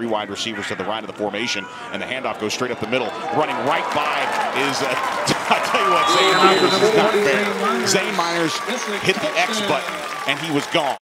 Three wide receivers to the right of the formation, and the handoff goes straight up the middle. Running right by is, I tell you what, Zane Minors is not fair. Zane Minors hit the X button, and he was gone.